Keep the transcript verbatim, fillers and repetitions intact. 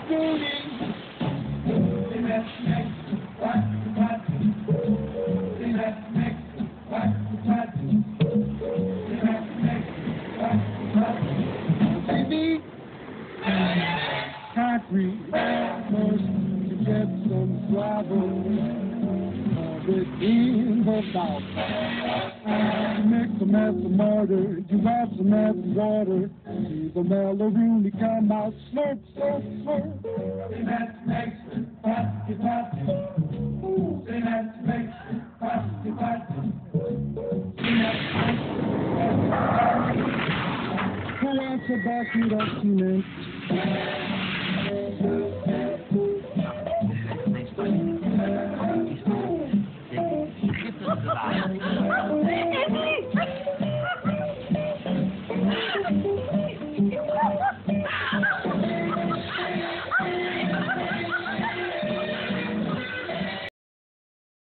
Scooty. Cement makes what what. Cement makes what what. Cement makes what what. Baby, concrete must get some gravel. In the south, you make some mess of murder, you got some mess of water, see the mellow really come out, slurp, slurp, slurp. Cement makes party, party. Cement makes party, party. Cement makes party. Who wants a bucket of cement?